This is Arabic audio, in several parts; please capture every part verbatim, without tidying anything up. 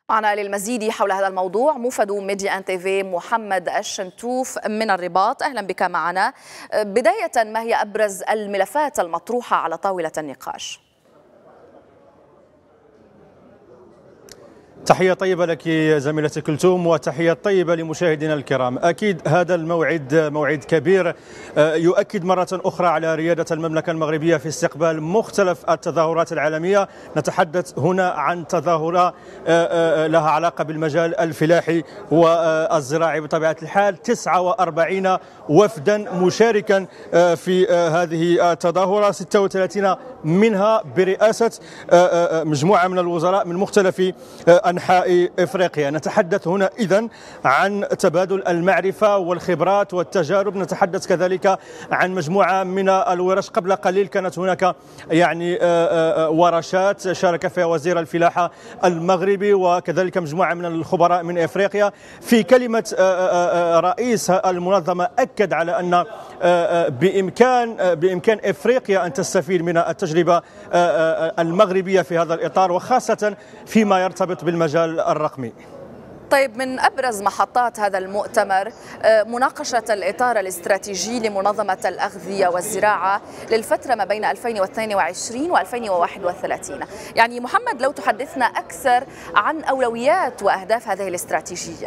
معنا للمزيد حول هذا الموضوع موفد ميديا ان تي في محمد الشنتوف من الرباط. اهلا بك معنا. بداية، ما هي ابرز الملفات المطروحة على طاولة النقاش؟ تحية طيبة لك زميلتي كلثوم، وتحية طيبة لمشاهدينا الكرام. أكيد هذا الموعد موعد كبير يؤكد مرة أخرى على ريادة المملكة المغربية في استقبال مختلف التظاهرات العالمية. نتحدث هنا عن تظاهرة لها علاقة بالمجال الفلاحي والزراعي بطبيعة الحال. تسعة وأربعين وفدا مشاركا في هذه التظاهرة، ستة وثلاثين منها برئاسة مجموعة من الوزراء من مختلف أنحاء إفريقيا. نتحدث هنا إذن عن تبادل المعرفة والخبرات والتجارب. نتحدث كذلك عن مجموعة من الورش. قبل قليل كانت هناك يعني ورشات شارك فيها وزير الفلاحة المغربي وكذلك مجموعة من الخبراء من إفريقيا. في كلمة رئيس المنظمة أكد على أن بإمكان بإمكان إفريقيا أن تستفيد من التجربة المغربية في هذا الإطار، وخاصة فيما يرتبط بالمجال الرقمي. طيب، من أبرز محطات هذا المؤتمر مناقشة الإطار الاستراتيجي لمنظمة الأغذية والزراعة للفترة ما بين ألفين واثنين وعشرين وألفين وواحد وثلاثين. يعني محمد، لو تحدثنا أكثر عن أولويات وأهداف هذه الاستراتيجية.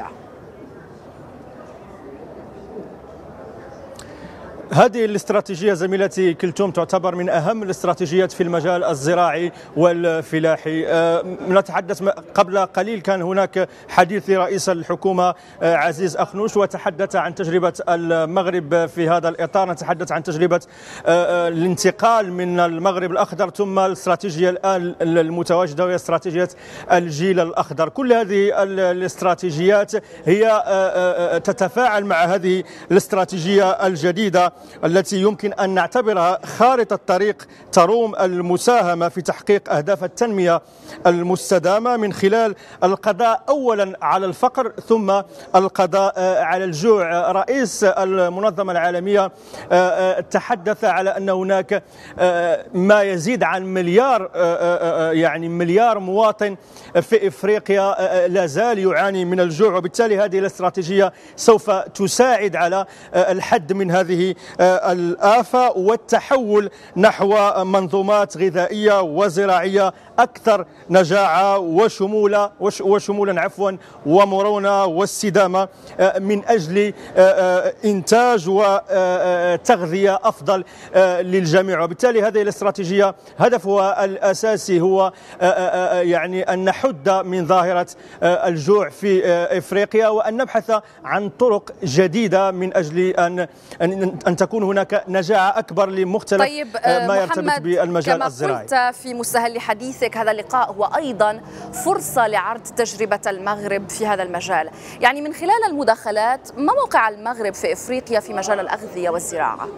هذه الاستراتيجية زميلتي كلثوم تعتبر من أهم الاستراتيجيات في المجال الزراعي والفلاحي. نتحدث قبل قليل كان هناك حديث لرئيس الحكومة عزيز أخنوش، وتحدث عن تجربة المغرب في هذا الإطار. نتحدث عن تجربة الانتقال من المغرب الأخضر، ثم الاستراتيجية الآن المتواجدة وهي استراتيجية الجيل الأخضر. كل هذه الاستراتيجيات هي تتفاعل مع هذه الاستراتيجية الجديدة التي يمكن أن نعتبرها خارطة طريق تروم المساهمة في تحقيق أهداف التنمية المستدامة من خلال القضاء أولا على الفقر ثم القضاء على الجوع. رئيس المنظمة العالمية تحدث على أن هناك ما يزيد عن مليار يعني مليار مواطن في إفريقيا لا زال يعاني من الجوع، وبالتالي هذه الاستراتيجية سوف تساعد على الحد من هذه الآفة والتحول نحو منظومات غذائية وزراعية أكثر نجاعة وشمولة وشمولا عفوا ومرونة واستدامة من أجل إنتاج وتغذية أفضل للجميع. وبالتالي هذه الاستراتيجية هدفها الأساسي هو يعني أن نحد من ظاهرة الجوع في إفريقيا، وأن نبحث عن طرق جديدة من أجل أن أن تكون هناك نجاعة أكبر لمختلف طيب ما يرتبط بالمجال كما الزراعي. كما قلت في مستهل حديثك، هذا اللقاء هو أيضا فرصة لعرض تجربة المغرب في هذا المجال. يعني من خلال المداخلات، ما موقع المغرب في إفريقيا في مجال الأغذية والزراعة؟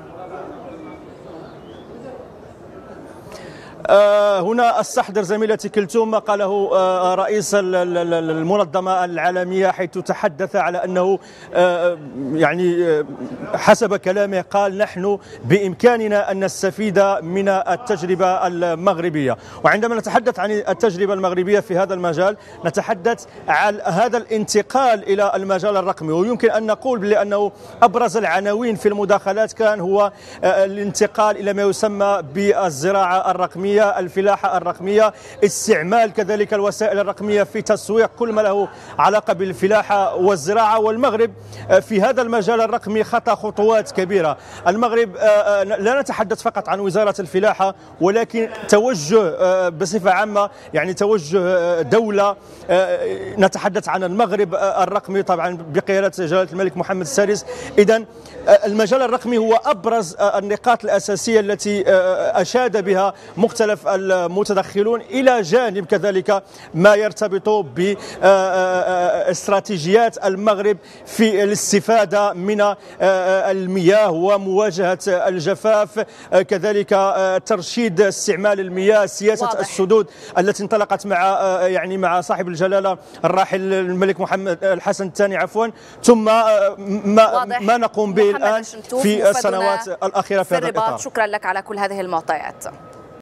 آه هنا استحضر زميلتي كلثوم ما قاله آه رئيس المنظمة العالمية، حيث تحدث على أنه آه يعني آه حسب كلامه قال: نحن بإمكاننا أن نستفيد من التجربة المغربية. وعندما نتحدث عن التجربة المغربية في هذا المجال نتحدث عن هذا الانتقال إلى المجال الرقمي، ويمكن أن نقول بأنه أبرز العناوين في المداخلات كان هو آه الانتقال إلى ما يسمى بالزراعة الرقمية، الفلاحة الرقمية، استعمال كذلك الوسائل الرقمية في تسويق كل ما له علاقة بالفلاحة والزراعة. والمغرب في هذا المجال الرقمي خطى خطوات كبيرة. المغرب لا نتحدث فقط عن وزارة الفلاحة، ولكن توجه بصفة عامة، يعني توجه دولة. نتحدث عن المغرب الرقمي طبعا بقيادة جلالة الملك محمد السادس. إذن المجال الرقمي هو أبرز النقاط الأساسية التي أشاد بها مختلف المتدخلون، إلى جانب كذلك ما يرتبط باستراتيجيات المغرب في الاستفادة من المياه ومواجهة الجفاف، كذلك ترشيد استعمال المياه، سياسة واضح. السدود التي انطلقت مع يعني مع صاحب الجلالة الراحل الملك محمد الحسن الثاني عفوا، ثم ما, ما نقوم به الآن في السنوات الأخيرة في هذا الإطار. شكرا لك على كل هذه المعطيات.